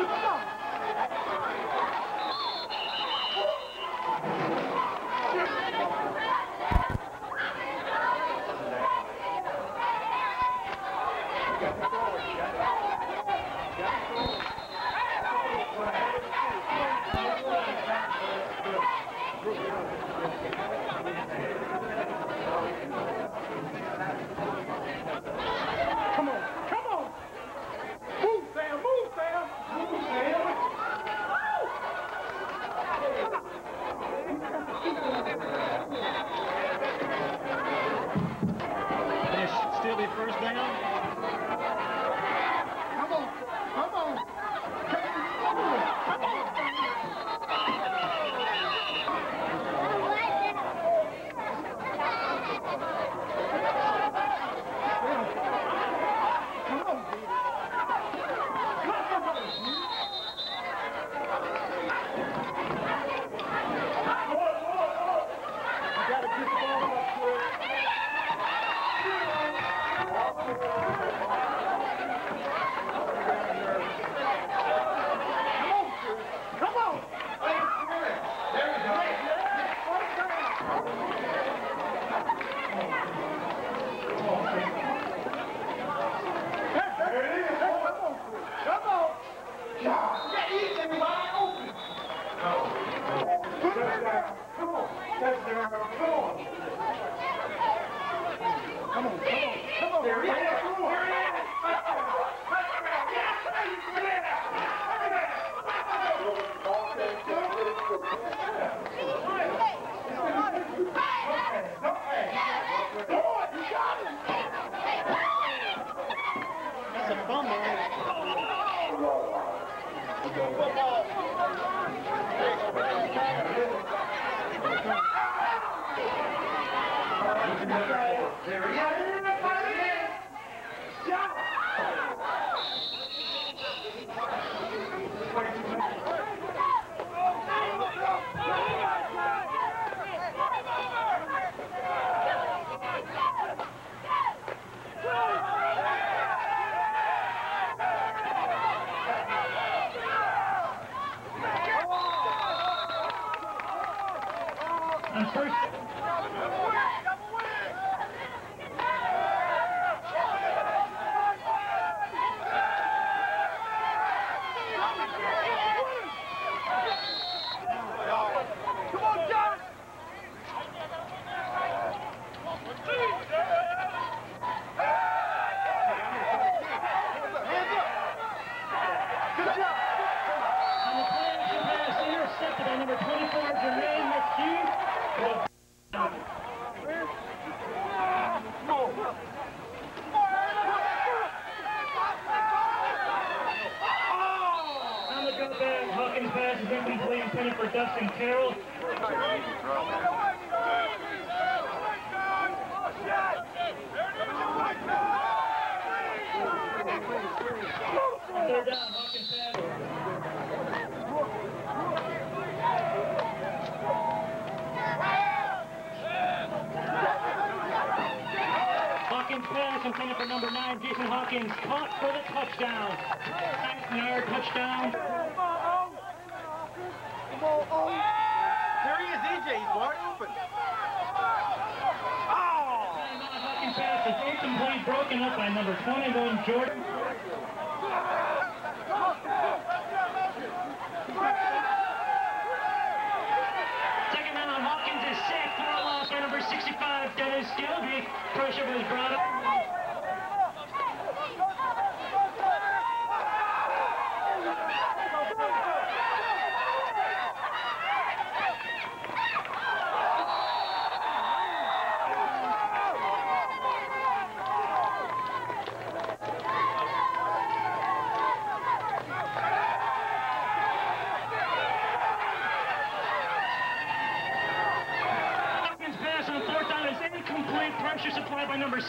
Intended for number 9, Jason Hawkins, caught for the touchdown. 9-yard touchdown. There he is, EJ. He's wide open. Oh! Hawkins pass is incomplete, broken up by number 21, Jordan. Second down on Hawkins is safe. Throw loss by number 65, Dennis Gilby. Pressure was brought up. Pressure supplied by number 6.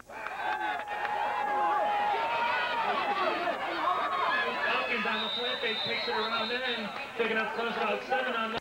Hawkins on the flip. White takes it around in, picking up close about 7 on that.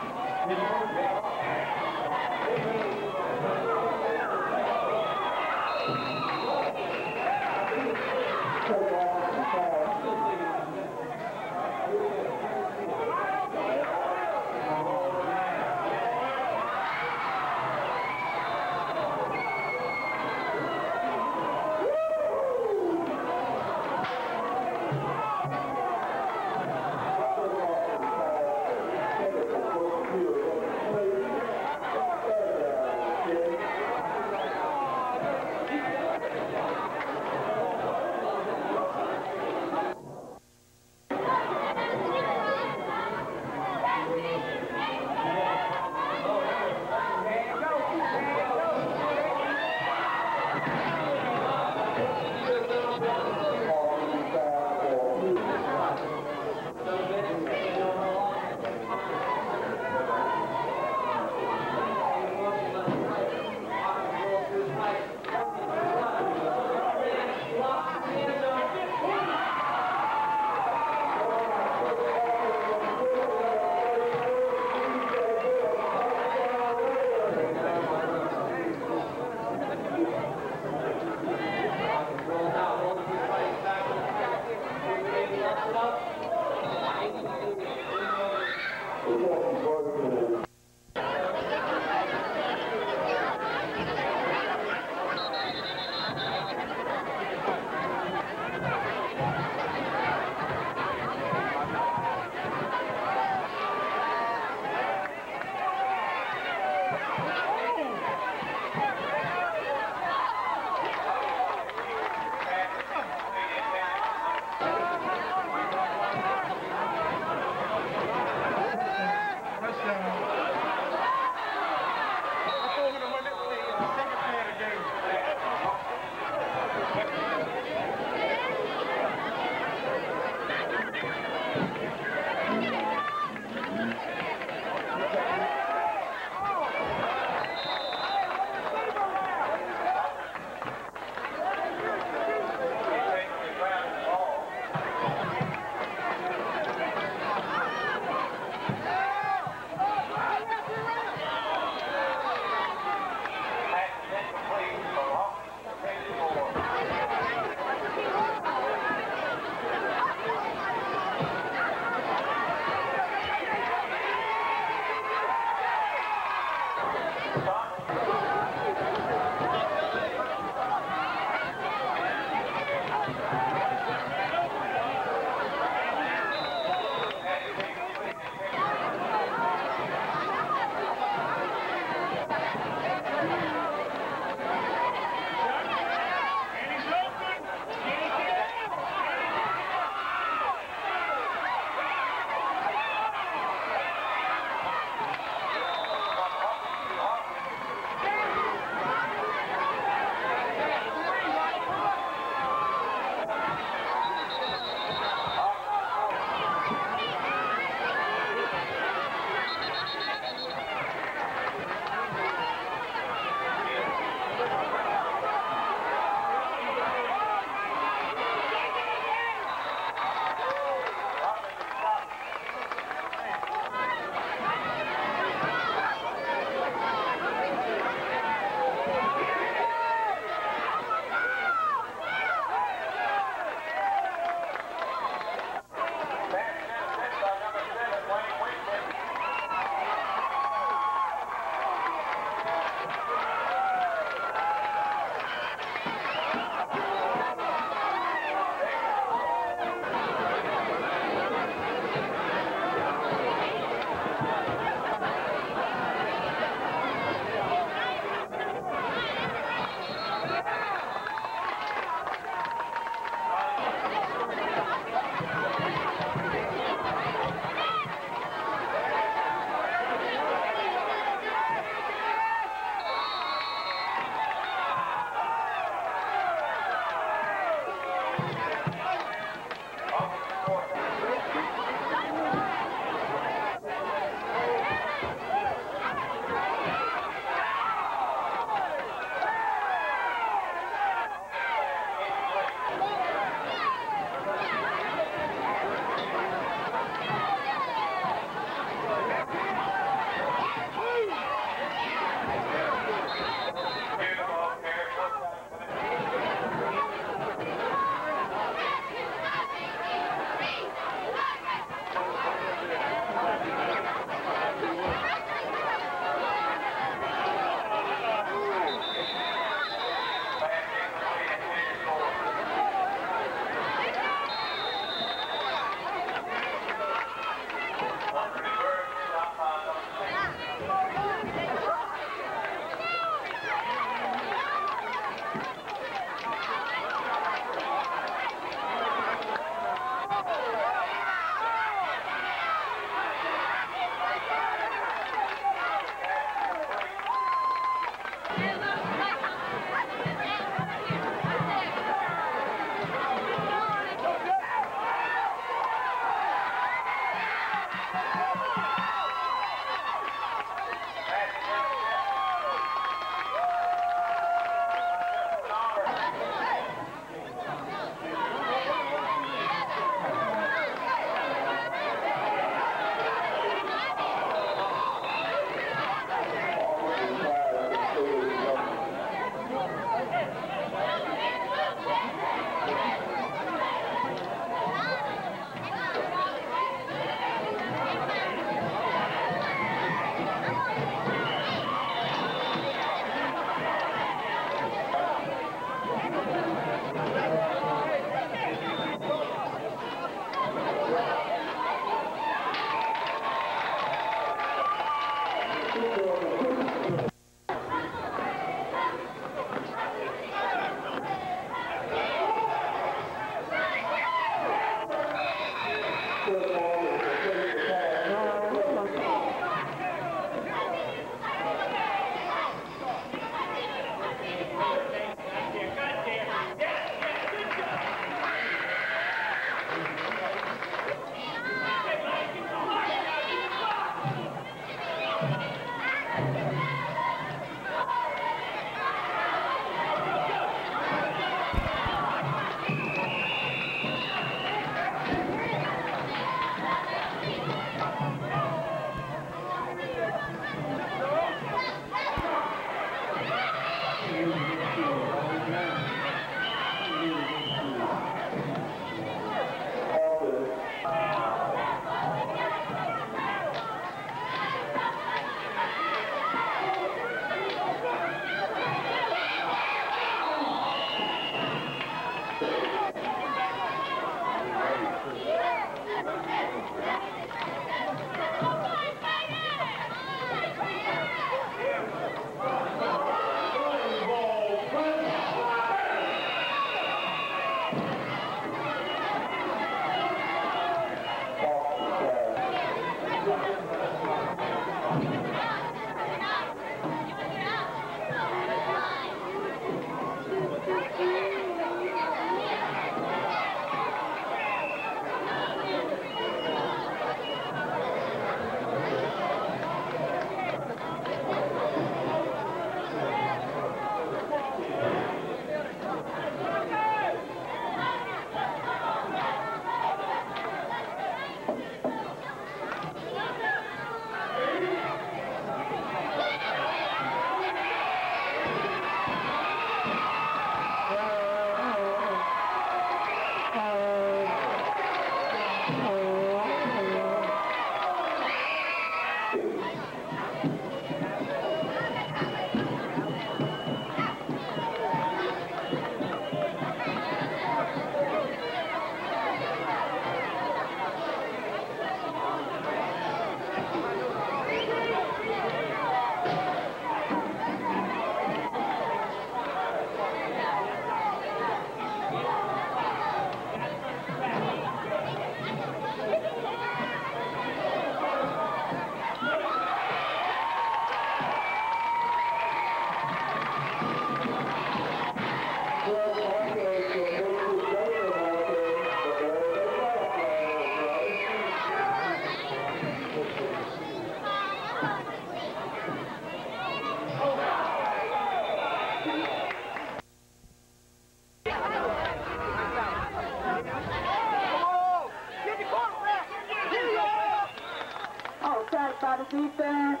By the defense.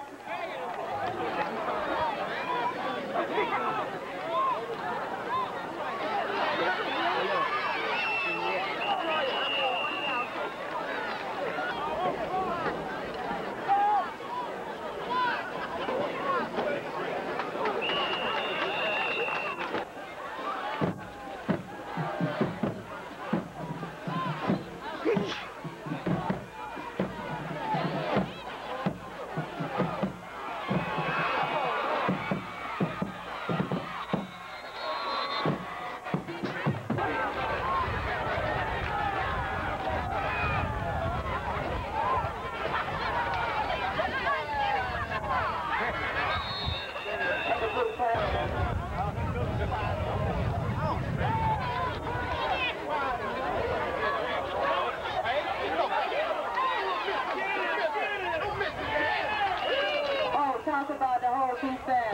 Talk about the whole defense.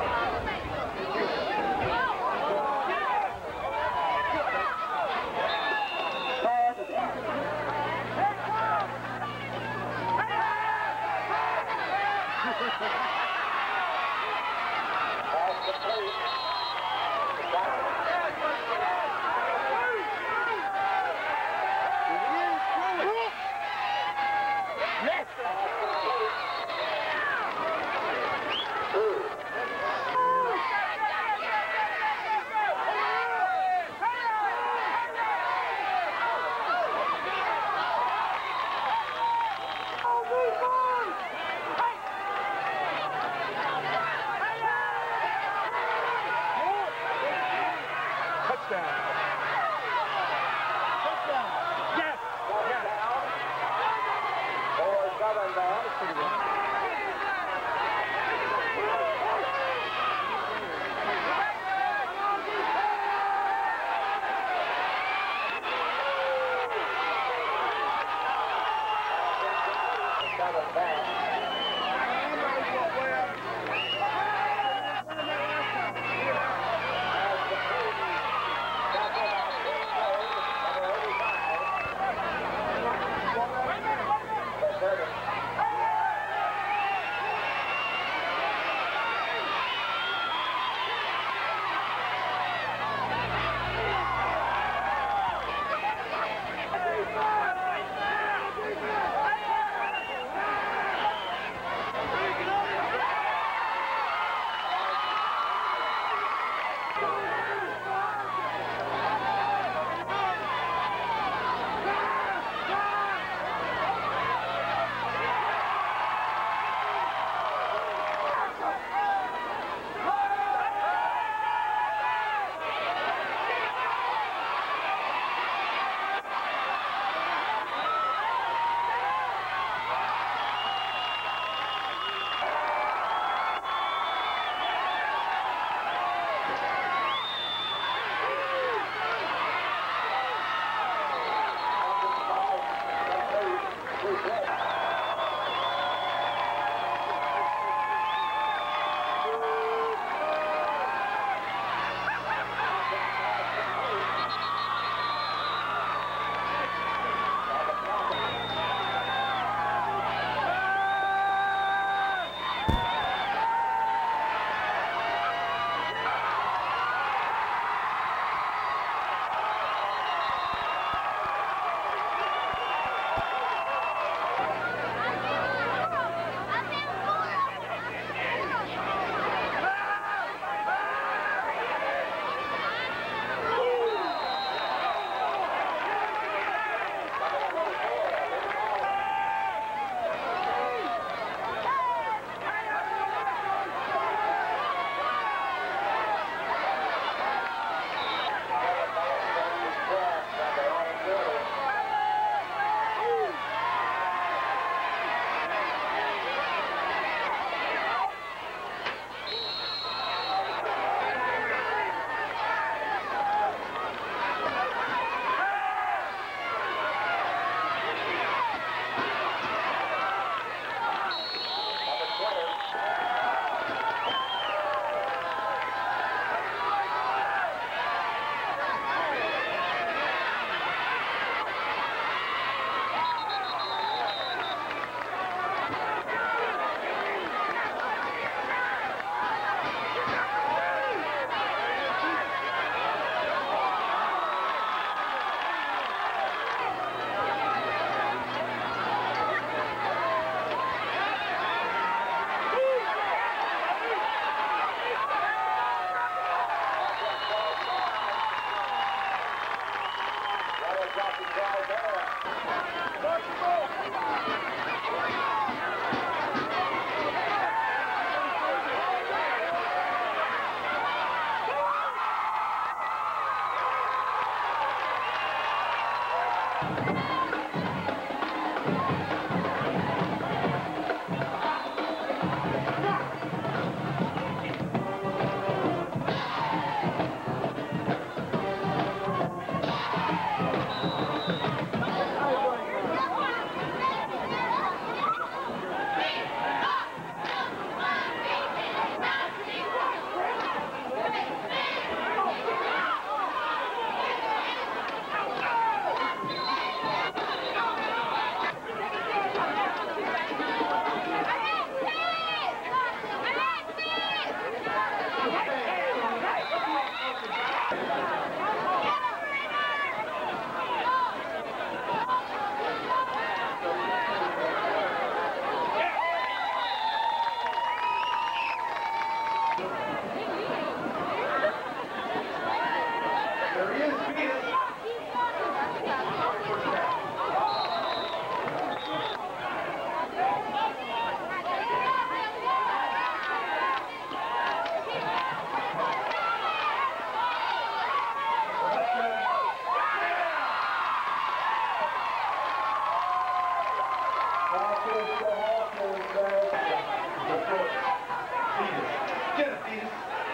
There he is, beat it. Get it, Venus.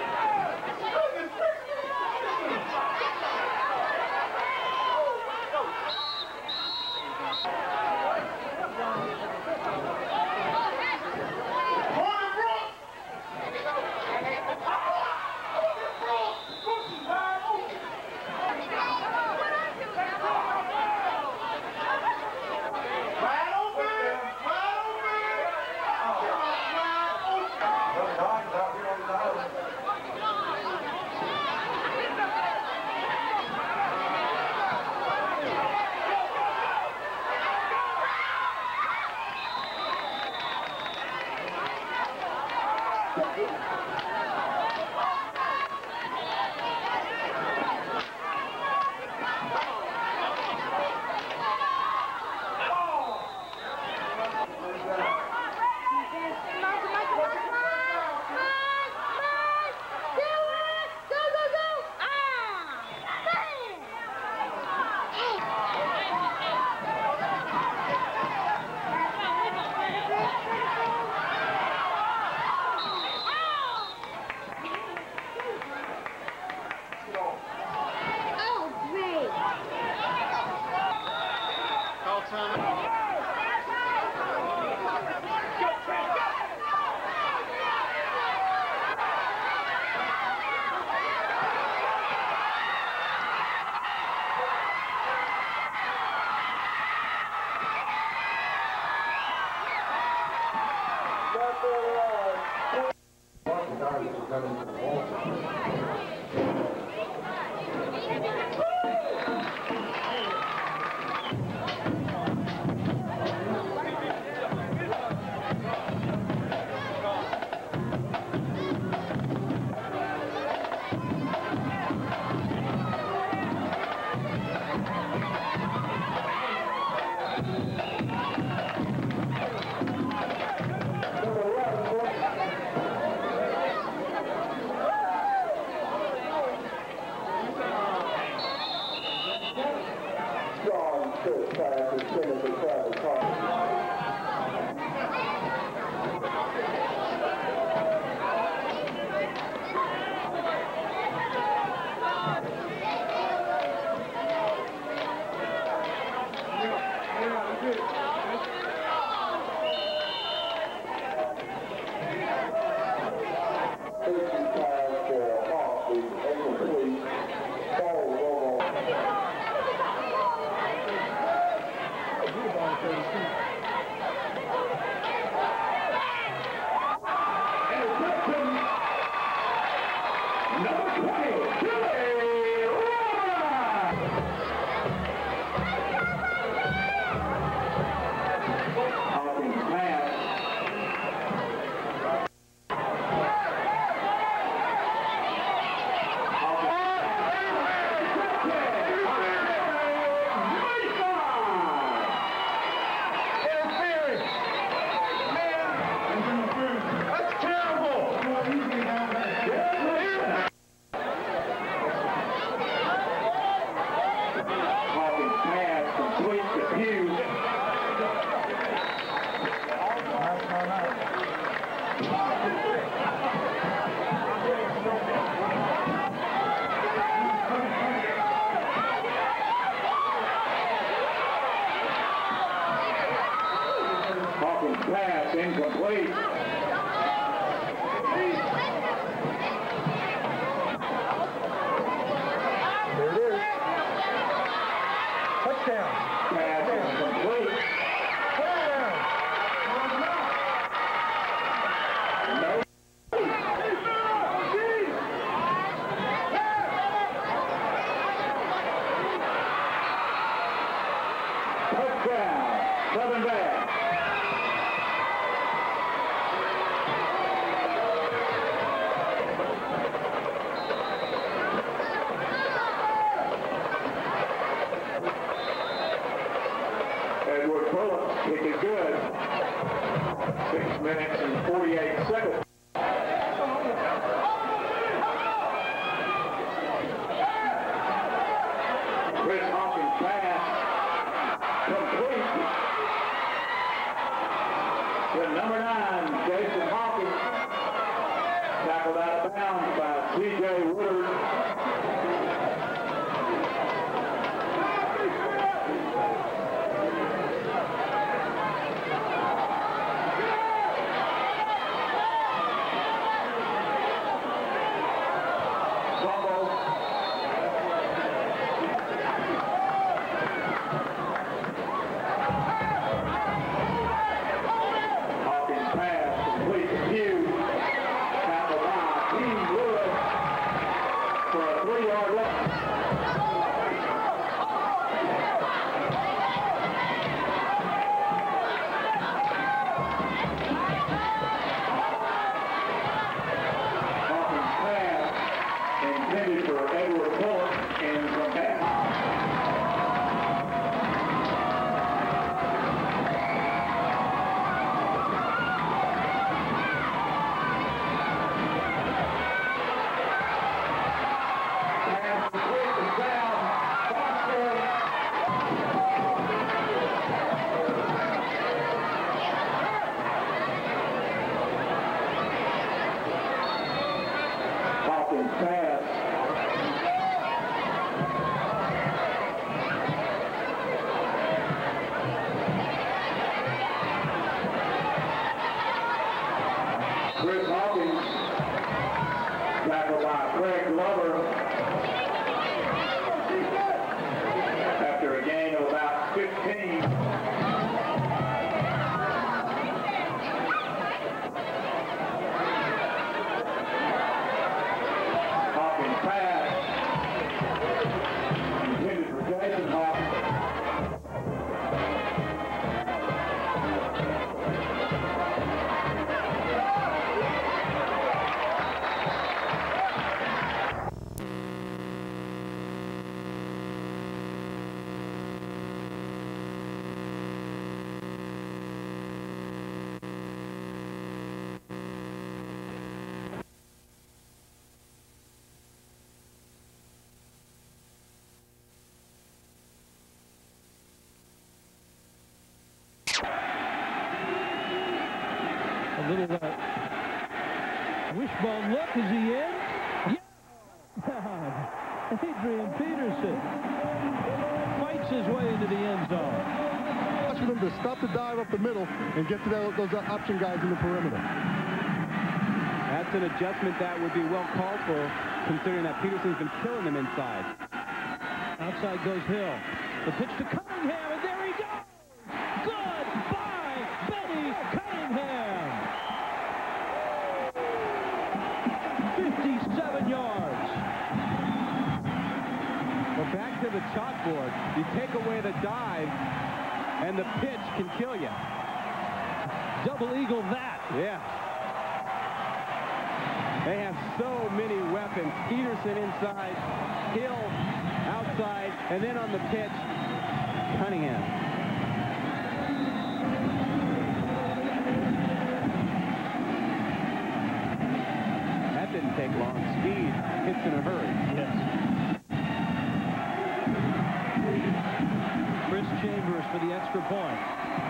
Pass incomplete. There it is. Touchdown. Pass incomplete. Touchdown. No. minutes and 48 seconds. Chris Hawkins pass complete to number 9, Jason Hawkins. Tackled out of bounds by C.J. Woodard. Chris Hawkins, tackled by Craig Glover after a gain of about 15. Hawkins pass, intended for Jason Hawkins. A little wishbone look. Is he in? Yeah. Adrian Peterson fights his way into the end zone. Watch for them to stop the dive up the middle and get to those option guys in the perimeter. That's an adjustment that would be well called for, considering that Peterson's been killing them inside. Outside goes Hill. The pitch to Cunningham, and there he goes! Goodbye, Benny Cunningham! 57 yards. Well, back to the chalkboard. You take away the dive, and the pitch can kill you. Double eagle that. Yeah. They have so many weapons. Peterson inside, Hill outside, and then on the pitch, Cunningham. That didn't take long. Speed hits in a hurry. Yes. Chris Chambers for the extra point.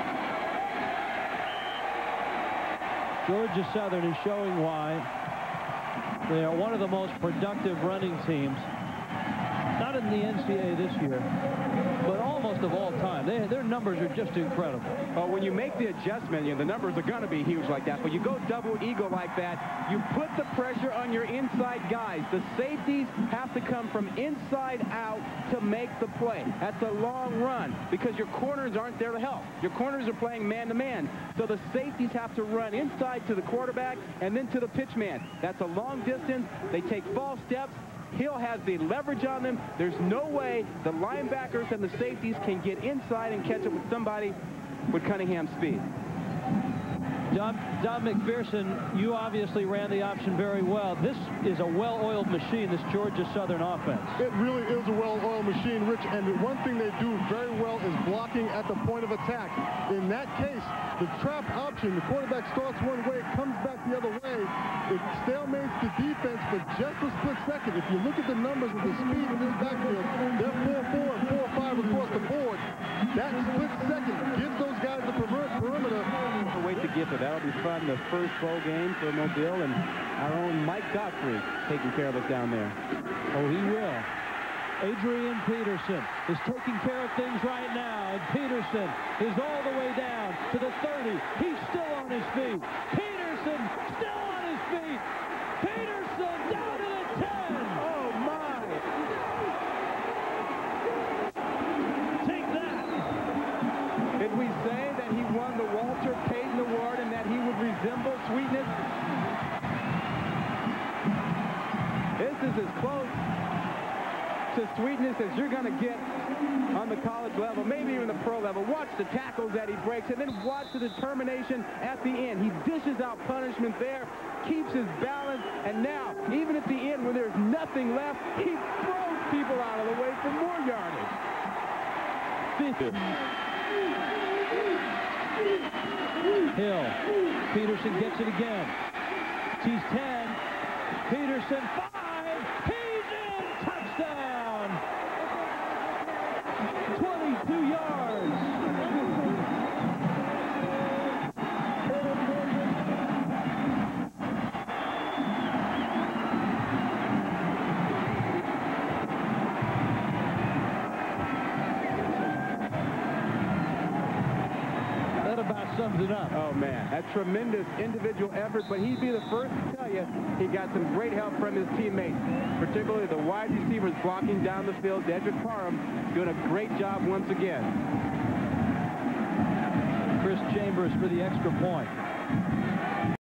Georgia Southern is showing why they are one of the most productive running teams, not in the NCAA this year, but almost of all time. Their numbers are just incredible. Well, when you make the adjustment, the numbers are going to be huge like that, but you go double eagle like that, you put the pressure on your inside guys. The safeties have to come from inside out to make the play. That's a long run because your corners aren't there to help. Your corners are playing man-to-man, so the safeties have to run inside to the quarterback and then to the pitch man. That's a long distance. They take false steps. Hill has the leverage on them. There's no way the linebackers and the safeties can get inside and catch up with somebody with Cunningham's speed. Don McPherson, you obviously ran the option very well. This is a well-oiled machine, this Georgia Southern offense. It really is a well-oiled machine, Rich, and the one thing they do very well is blocking at the point of attack. In that case, the trap option, the quarterback starts one way, comes back the other way. It stalemates the defense for just a split second. If you look at the numbers of the speed in this backfield, they're 4-4 and 4-5 across the board. That split second gives those guys the perimeter. Wait to get to. That'll be fun. The first bowl game for Mobile, and our own Mike Godfrey taking care of us down there. Oh, he will. Adrian Peterson is taking care of things right now, and Peterson is all the way down to the 30. He's still on his feet. Peterson still on his feet. Peterson down to the 10. Oh, my. Take that. Did we say that he won the Walter Payton Award and that he would resemble Sweetness? This is as close to Sweetness as you're going to get on the college level, maybe even the pro level. Watch the tackles that he breaks, and then watch the determination at the end. He dishes out punishment there, keeps his balance, and now, even at the end when there's nothing left, he throws people out of the way for more yardage. Hill. Peterson gets it again. He's 10. Peterson 5. He's in. Touchdown. 22 yards. That about sums it up. Oh, man, a tremendous individual effort, but he'd be the first to tell you he got some great help from his teammates, particularly the wide receivers blocking down the field. Dedrick Parham doing a great job once again. Chris Chambers for the extra point.